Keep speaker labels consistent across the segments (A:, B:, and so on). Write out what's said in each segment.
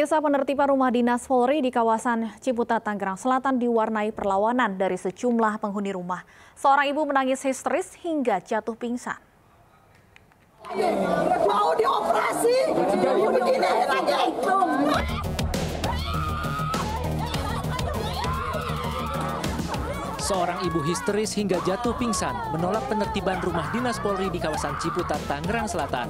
A: Pemirsa, penertiban rumah dinas Polri di kawasan Ciputat, Tangerang Selatan diwarnai perlawanan dari sejumlah penghuni rumah. Seorang ibu menangis histeris hingga jatuh pingsan.
B: Mau dioperasi, jadi begini lagi.
C: Seorang ibu histeris hingga jatuh pingsan menolak penertiban rumah dinas Polri di kawasan Ciputat, Tangerang Selatan.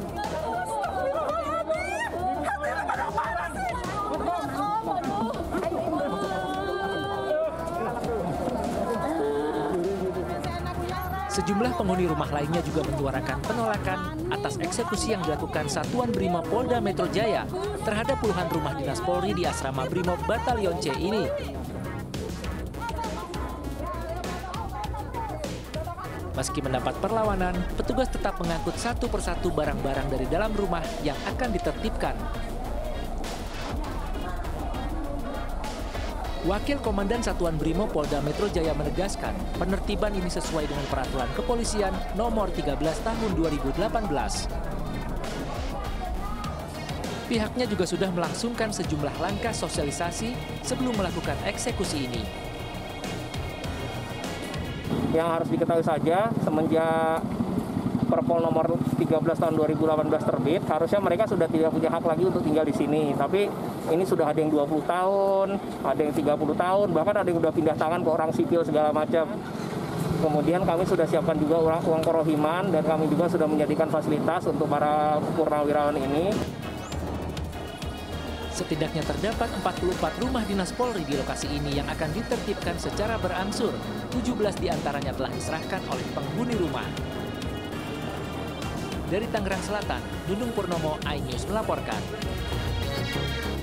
C: Sejumlah penghuni rumah lainnya juga menyuarakan penolakan atas eksekusi yang dilakukan Satuan Brimob Polda Metro Jaya terhadap puluhan rumah dinas Polri di asrama Brimob Batalion C ini. Meski mendapat perlawanan, petugas tetap mengangkut satu persatu barang-barang dari dalam rumah yang akan ditertibkan. Wakil Komandan Satuan Brimob Polda Metro Jaya menegaskan, penertiban ini sesuai dengan Peraturan Kepolisian Nomor 13 Tahun 2018. Pihaknya juga sudah melangsungkan sejumlah langkah sosialisasi sebelum melakukan eksekusi ini.
D: Yang harus diketahui saja, semenjak Perpol nomor 13 tahun 2018 terbit, harusnya mereka sudah tidak punya hak lagi untuk tinggal di sini. Tapi ini sudah ada yang 20 tahun, ada yang 30 tahun, bahkan ada yang sudah pindah tangan ke orang sipil segala macam. Kemudian kami sudah siapkan juga uang kerohiman dan kami juga sudah menjadikan fasilitas untuk para purnawirawan ini.
C: Setidaknya terdapat 44 rumah dinas Polri di lokasi ini yang akan ditertibkan secara berangsur. 17 diantaranya telah diserahkan oleh penghuni rumah. Dari Tangerang Selatan, Nunung Purnomo, iNews melaporkan.